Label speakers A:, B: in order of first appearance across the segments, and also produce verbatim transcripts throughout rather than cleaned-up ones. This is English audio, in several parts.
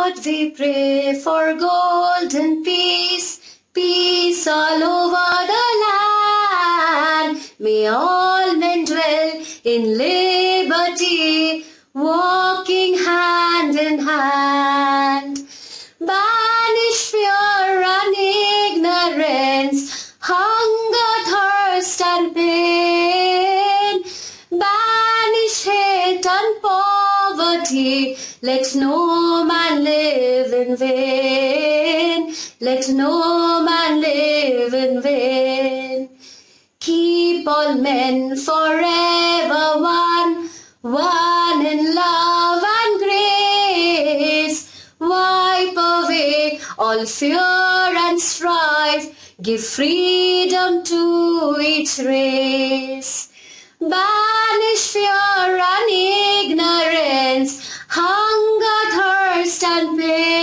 A: Lord, we pray for golden peace, peace all over the land. May all men dwell in liberty, walking hand in hand. Banish fear and ignorance, hunger, thirst and pain. Banish hate and poverty, let no man live in vain. Let no man live in vain. Keep all men forever one, one in love and grace. Wipe away all fear and strife, give freedom to each race. Banish fear and ignorance, hunger, thirst and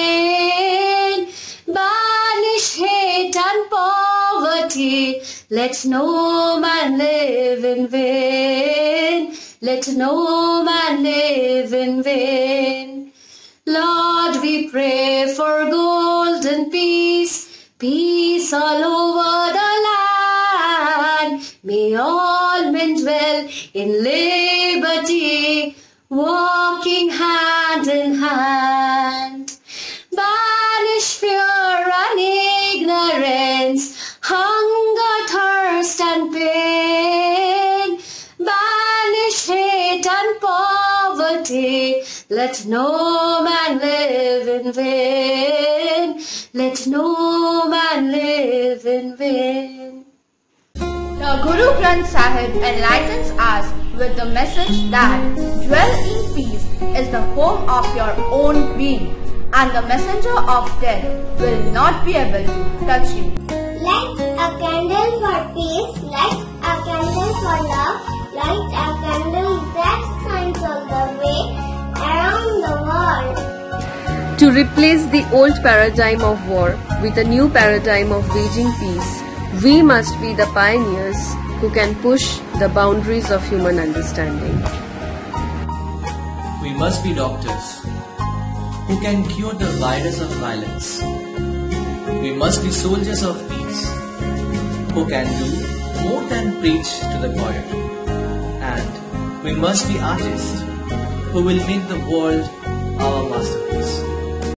A: pain. Banish hate and poverty, let no man live in vain. Let no man live in vain. Lord, we pray for golden peace, peace all over the land. May all men dwell in liberty, walking hand in hand. Banish fear and ignorance, hunger, thirst and pain. Banish hate and poverty, let no man live in vain. Let no man live in vain.
B: The Guru Granth Sahib enlightens us with the message that dwell in peace is the home of your own being, and the messenger of death will not be able to touch you.
C: Light a candle for peace, light a candle for love, light a candle that shines all the way around the world.
D: To replace the old paradigm of war with a new paradigm of waging peace, we must be the pioneers who can push the boundaries of human understanding.
E: We must be doctors who can cure the virus of violence. We must be soldiers of peace who can do more than preach to the choir. And we must be artists who will make the world our masterpiece.